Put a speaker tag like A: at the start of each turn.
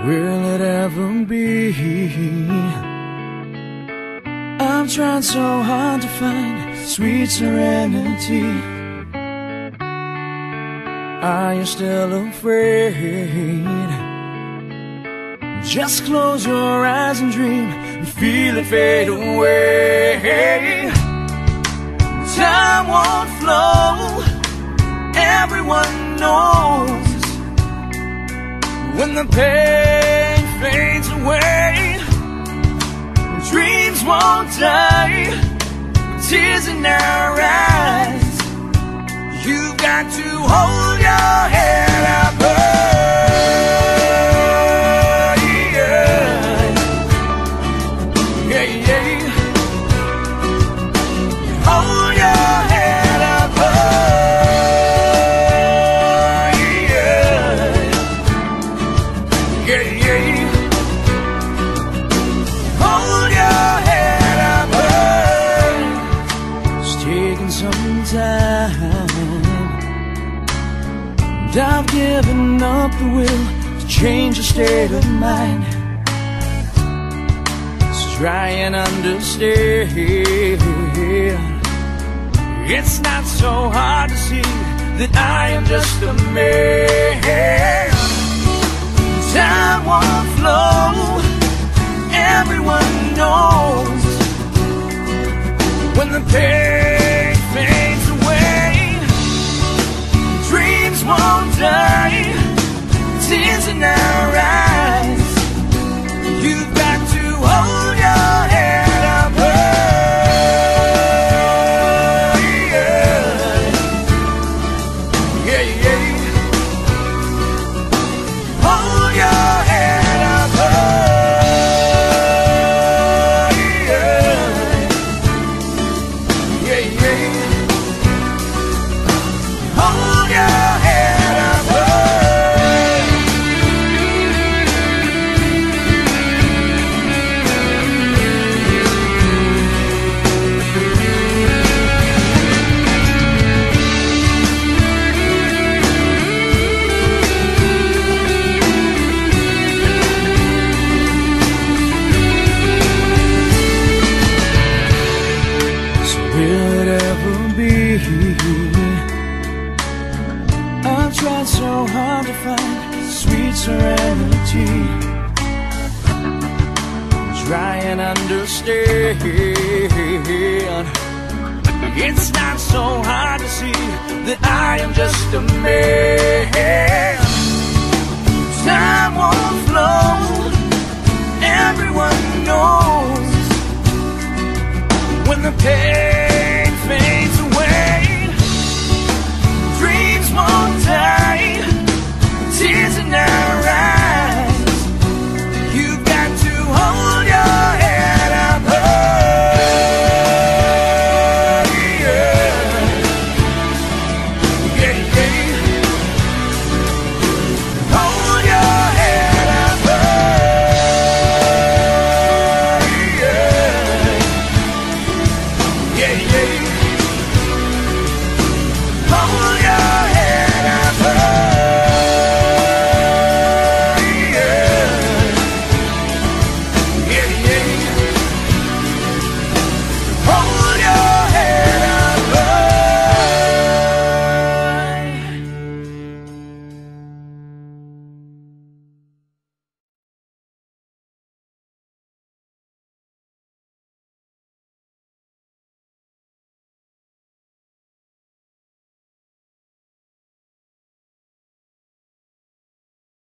A: will it ever be? I've tried so hard to find sweet serenity. Are you still afraid? Just close your eyes and dream and feel it fade away. Time won't flow, everyone knows. When the pain fades away, dreams won't die. Tears in our eyes, you've got to hold your head up high. Yeah, yeah. Hold your head up high. Yeah, yeah. Hold your head up high. It's taking some time, and I've given up the will to change your state of mind. So try and understand, it's not so hard to see that I am just a man. Time won't flow, everyone knows. When the pain fades away, dreams won't die. Tears in our eyes, you've got to hold your head up high. Yeah, yeah. Hold your head up high. Yeah, yeah. Hold your head up high. So will it ever be? I've tried so hard to find sweet serenity. Try and understand, it's not so hard to see that I am just a man. Time won't flow,